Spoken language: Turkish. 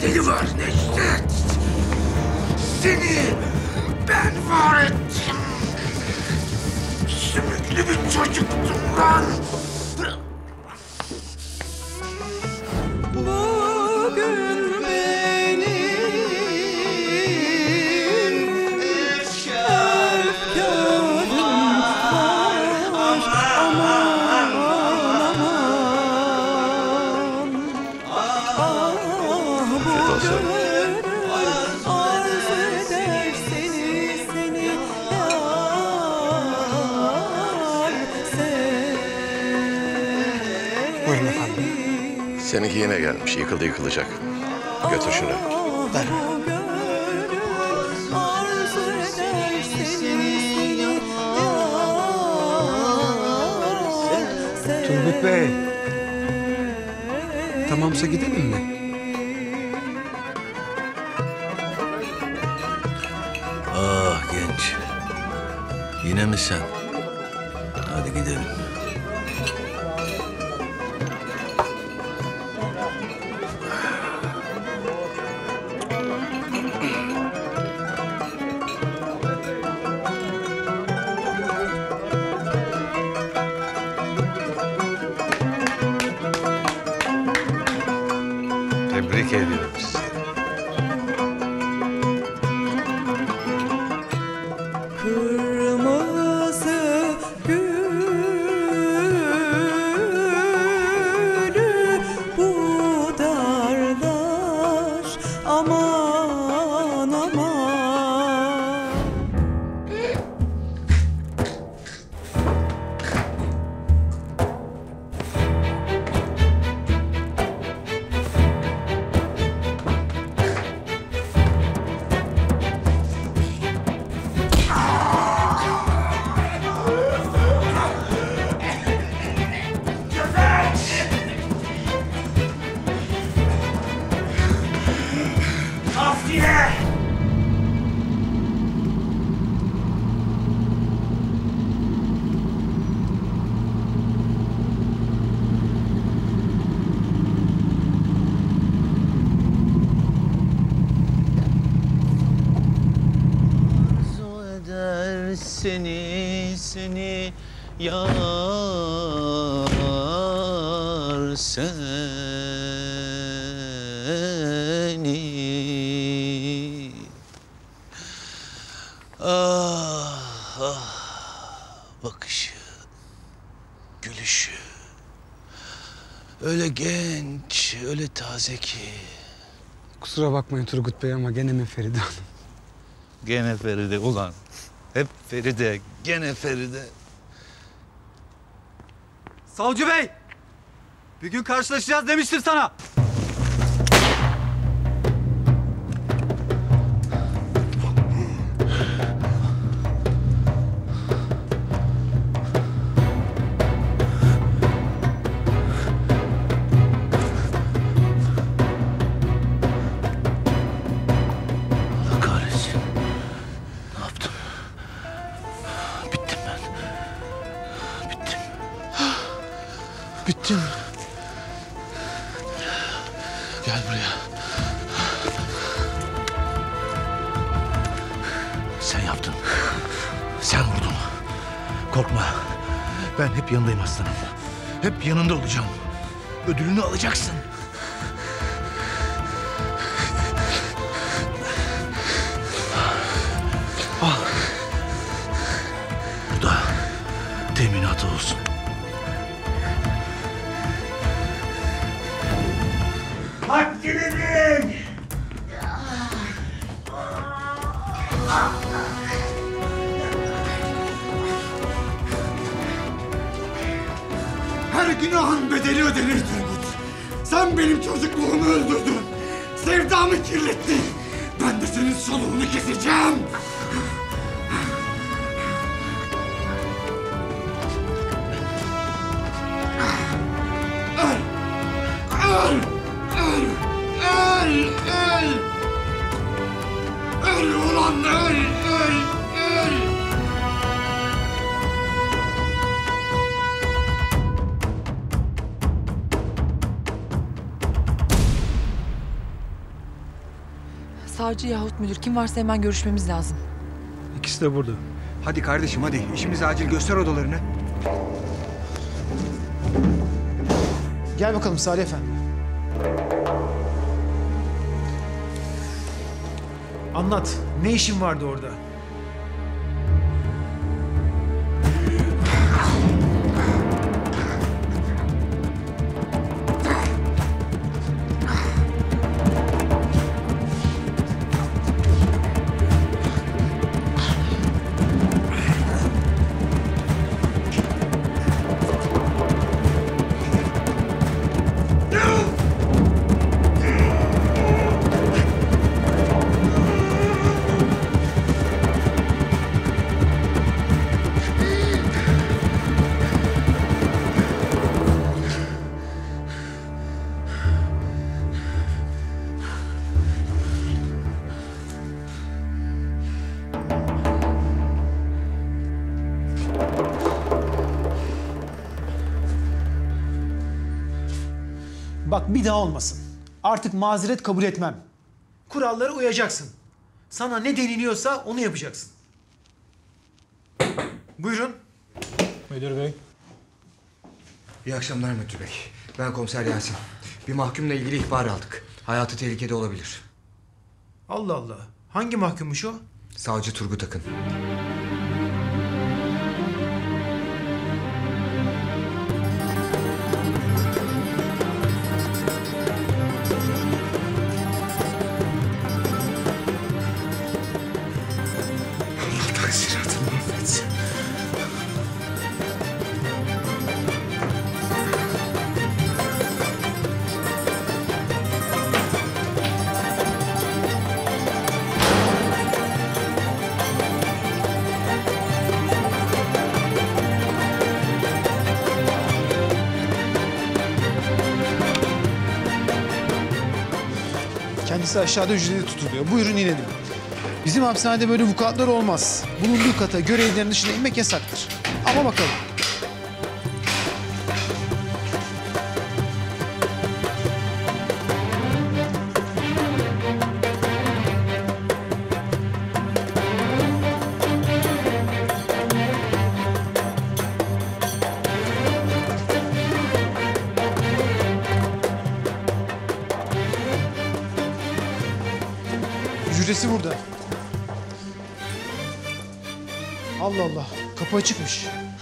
bedeli var Necdet. Seni ben var ettim. Sümüklü bir çocuktum lan. Bugün benim efkarım var. Aman aman. Ah bu gönül arzu eder seni yar sev. Buyurun efendim. Seninki yine gelmiş. Yıkıldı yıkılacak. Götür şunu. Ver. Turgut Bey. Tamamsa gidelim mi? Ah genç. Yine mi sen? Hadi gidelim. Tebrik ediyorum sizi. Kırmızı gülü budarlar aman aman. Afile! Arzu eder seni yar seni. Ah ah, bakışı, gülüşü. Öyle genç, öyle taze ki. Kusura bakmayın Turgut Bey ama gene mi Feride Hanım? Gene Feride ulan. Hep Feride, gene Feride. Savcı Bey! Bir gün karşılaşacağız demiştim sana. Allah kahretsin. Ne yaptım? Bittim ben. Bittim. Bittin. Gel buraya. Sen yaptın. Sen vurdun. Korkma. Ben hep yanındayım aslanım. Hep yanında olacağım. Ödülünü alacaksın. Al. Bu da teminatı olsun. Haddini bil! Her günahın bedeli ödenir Turgut. Sen benim çocukluğumu öldürdün. Sevdamı kirlettin. Ben de senin soluğunu keseceğim. Öl! Öl! Öl! Öl! Öl! Öl ulan öl! Öl! Öl! savcı yahut müdür kim varsa hemen görüşmemiz lazım. İkisi de burada. Hadi kardeşim hadi. İşimiz acil. Göster odalarını. Gel bakalım Salih Efendi. Anlat. Ne işin vardı orada? Bak bir daha olmasın. Artık mazeret kabul etmem. Kurallara uyacaksın. Sana ne deniliyorsa onu yapacaksın. Buyurun. Müdür bey. İyi akşamlar müdür bey. Ben komiser Yasin. Bir mahkumla ilgili ihbar aldık. Hayatı tehlikede olabilir. Allah Allah. Hangi mahkummuş o? Savcı Turgut Akın. Allah taksiratını affetsin. Kendisi aşağıda hücrede tutuluyor. Buyurun inelim. Bizim hapishanede böyle vukuatlar olmaz. Bulunduğu kata görevlilerin dışına inmek yasaktır. Ama bakalım. Hücresi burada. Allah Allah. Kapı açıkmış.